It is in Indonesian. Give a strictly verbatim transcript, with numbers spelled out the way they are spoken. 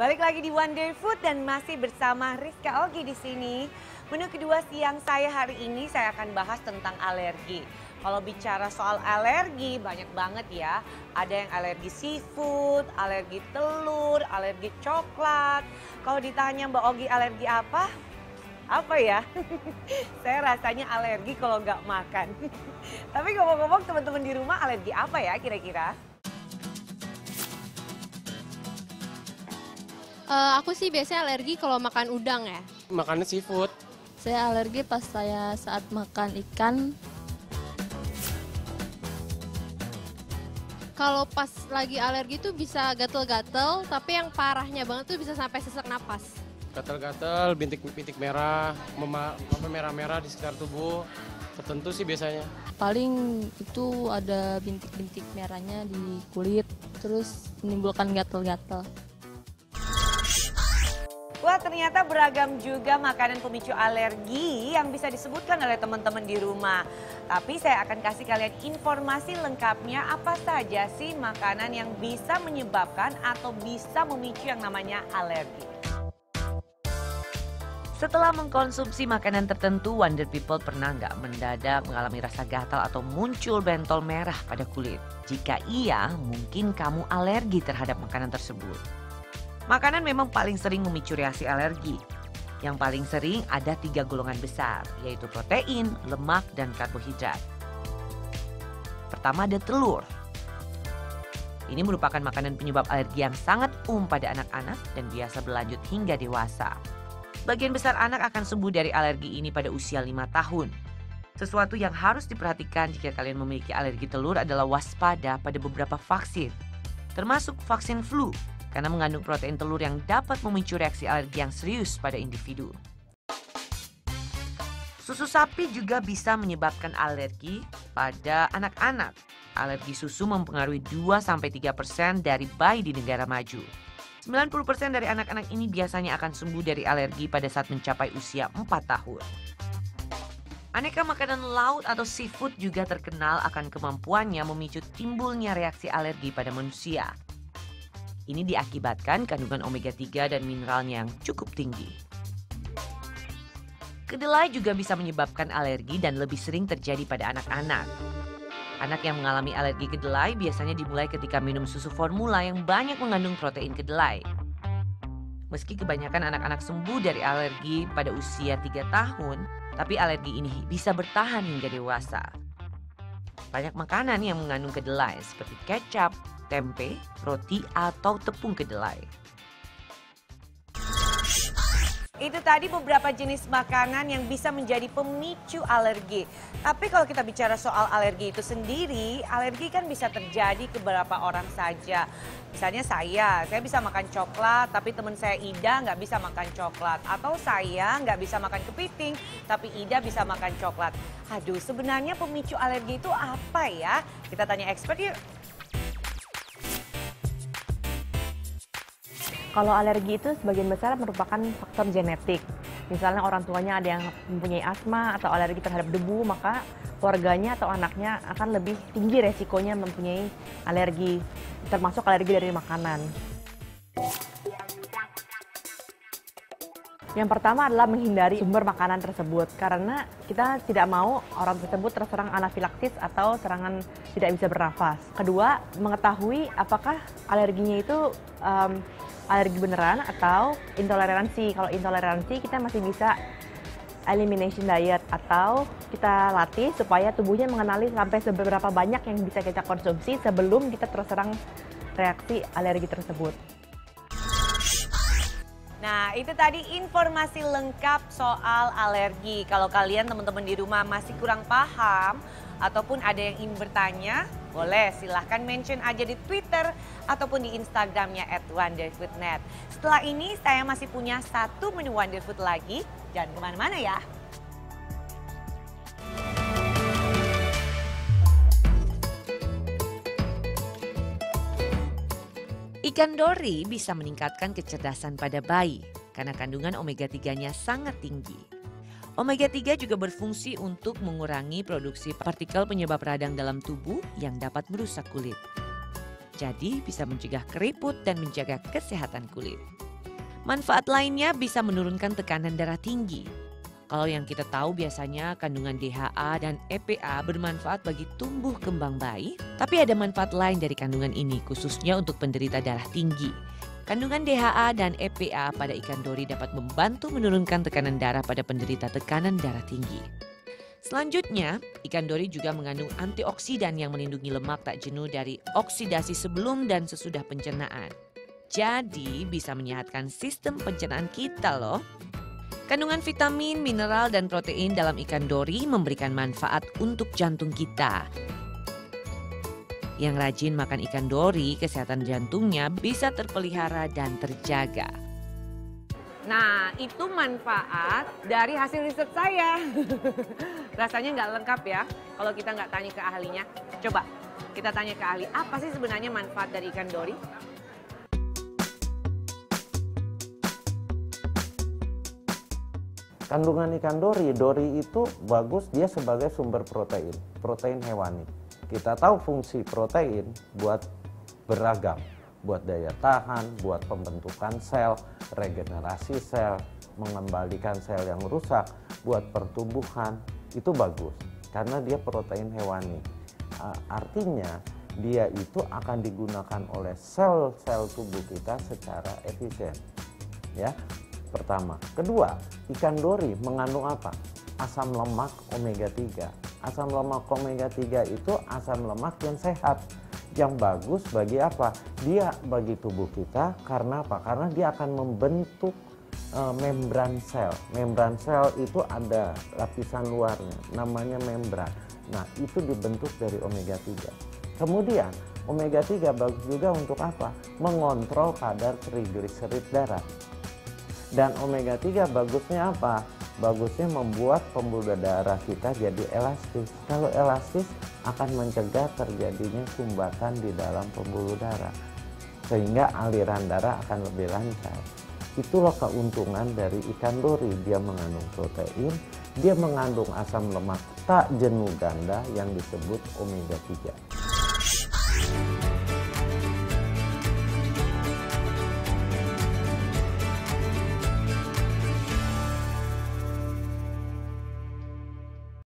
Balik lagi di Wonder Food dan masih bersama Rizka Ogi di sini. Menu kedua siang saya hari ini saya akan bahas tentang alergi. Kalau bicara soal alergi banyak banget ya. Ada yang alergi seafood, alergi telur, alergi coklat. Kalau ditanya Mbak Ogi alergi apa? Apa ya? Saya rasanya alergi kalau nggak makan. Tapi ngomong-ngomong teman-teman di rumah alergi apa ya kira-kira? Uh, aku sih biasanya alergi kalau makan udang ya. Makannya seafood. Saya alergi pas saya saat makan ikan. Kalau pas lagi alergi tuh bisa gatel-gatel, tapi yang parahnya banget tuh bisa sampai sesak napas. Gatal-gatal, bintik-bintik merah, mema- apa merah-merah di sekitar tubuh. Tertentu sih biasanya. Paling itu ada bintik-bintik merahnya di kulit, terus menimbulkan gatel-gatel. Wah, ternyata beragam juga makanan pemicu alergi yang bisa disebutkan oleh teman-teman di rumah. Tapi saya akan kasih kalian informasi lengkapnya apa saja sih makanan yang bisa menyebabkan atau bisa memicu yang namanya alergi. Setelah mengkonsumsi makanan tertentu, Wonder People pernah nggak mendadak mengalami rasa gatal atau muncul bentol merah pada kulit? Jika iya, mungkin kamu alergi terhadap makanan tersebut. Makanan memang paling sering memicu reaksi alergi. Yang paling sering ada tiga golongan besar, yaitu protein, lemak, dan karbohidrat. Pertama ada telur. Ini merupakan makanan penyebab alergi yang sangat umum pada anak-anak dan biasa berlanjut hingga dewasa. Bagian besar anak akan sembuh dari alergi ini pada usia lima tahun. Sesuatu yang harus diperhatikan jika kalian memiliki alergi telur adalah waspada pada beberapa vaksin, termasuk vaksin flu, karena mengandung protein telur yang dapat memicu reaksi alergi yang serius pada individu. Susu sapi juga bisa menyebabkan alergi pada anak-anak. Alergi susu mempengaruhi dua sampai tiga persen dari bayi di negara maju. sembilan puluh persen dari anak-anak ini biasanya akan sembuh dari alergi pada saat mencapai usia empat tahun. Aneka makanan laut atau seafood juga terkenal akan kemampuannya memicu timbulnya reaksi alergi pada manusia. Ini diakibatkan kandungan omega tiga dan mineralnya yang cukup tinggi. Kedelai juga bisa menyebabkan alergi dan lebih sering terjadi pada anak-anak. Anak yang mengalami alergi kedelai biasanya dimulai ketika minum susu formula yang banyak mengandung protein kedelai. Meski kebanyakan anak-anak sembuh dari alergi pada usia tiga tahun, tapi alergi ini bisa bertahan hingga dewasa. Banyak makanan yang mengandung kedelai seperti kecap, tempe, roti, atau tepung kedelai. Itu tadi beberapa jenis makanan yang bisa menjadi pemicu alergi. Tapi kalau kita bicara soal alergi itu sendiri, alergi kan bisa terjadi ke beberapa orang saja. Misalnya saya, saya bisa makan coklat, tapi teman saya Ida nggak bisa makan coklat. Atau saya nggak bisa makan kepiting, tapi Ida bisa makan coklat. Aduh, sebenarnya pemicu alergi itu apa ya? Kita tanya expert yuk. Kalau alergi itu sebagian besar merupakan faktor genetik. Misalnya orang tuanya ada yang mempunyai asma atau alergi terhadap debu, maka keluarganya atau anaknya akan lebih tinggi resikonya mempunyai alergi, termasuk alergi dari makanan. Yang pertama adalah menghindari sumber makanan tersebut, karena kita tidak mau orang tersebut terserang anafilaksis atau serangan tidak bisa bernafas. Kedua, mengetahui apakah alerginya itu um, alergi beneran atau intoleransi. Kalau intoleransi kita masih bisa elimination diet atau kita latih supaya tubuhnya mengenali sampai seberapa banyak yang bisa kita konsumsi sebelum kita terserang reaksi alergi tersebut. Nah, itu tadi informasi lengkap soal alergi. Kalau kalian teman-teman di rumah masih kurang paham ataupun ada yang ingin bertanya, boleh silahkan mention aja di Twitter ataupun di Instagramnya at wonderfood dot net. Setelah ini saya masih punya satu menu Wonderfood lagi. Jangan kemana-mana ya. Ikan dori bisa meningkatkan kecerdasan pada bayi karena kandungan omega tiga-nya sangat tinggi. Omega tiga juga berfungsi untuk mengurangi produksi partikel penyebab radang dalam tubuh yang dapat merusak kulit. Jadi bisa mencegah keriput dan menjaga kesehatan kulit. Manfaat lainnya bisa menurunkan tekanan darah tinggi. Kalau yang kita tahu biasanya kandungan D H A dan E P A bermanfaat bagi tumbuh kembang bayi, tapi ada manfaat lain dari kandungan ini khususnya untuk penderita darah tinggi. Kandungan D H A dan E P A pada ikan dori dapat membantu menurunkan tekanan darah pada penderita tekanan darah tinggi. Selanjutnya, ikan dori juga mengandung antioksidan yang melindungi lemak tak jenuh dari oksidasi sebelum dan sesudah pencernaan. Jadi bisa menyehatkan sistem pencernaan kita loh. Kandungan vitamin, mineral, dan protein dalam ikan dori memberikan manfaat untuk jantung kita. Yang rajin makan ikan dori, kesehatan jantungnya bisa terpelihara dan terjaga. Nah, itu manfaat dari hasil riset saya. Rasanya nggak lengkap ya kalau kita nggak tanya ke ahlinya. Coba kita tanya ke ahli, apa sih sebenarnya manfaat dari ikan dori? Kandungan ikan dori, dori itu bagus dia sebagai sumber protein, protein hewani. Kita tahu fungsi protein buat beragam, buat daya tahan, buat pembentukan sel, regenerasi sel, mengembalikan sel yang rusak, buat pertumbuhan, itu bagus karena dia protein hewani. Artinya dia itu akan digunakan oleh sel-sel tubuh kita secara efisien. Ya. Pertama. Kedua, ikan dori mengandung apa? Asam lemak omega tiga. Asam lemak omega tiga itu asam lemak yang sehat. Yang bagus bagi apa? Dia bagi tubuh kita karena apa? Karena dia akan membentuk e, membran sel. Membran sel itu ada lapisan luarnya, namanya membran. Nah, itu dibentuk dari omega tiga. Kemudian, omega tiga bagus juga untuk apa? Mengontrol kadar trigliserid darah. Dan omega tiga bagusnya apa? Bagusnya membuat pembuluh darah kita jadi elastis. Kalau elastis akan mencegah terjadinya sumbatan di dalam pembuluh darah. Sehingga aliran darah akan lebih lancar. Itulah keuntungan dari ikan dori. Dia mengandung protein, dia mengandung asam lemak tak jenuh ganda yang disebut omega tiga.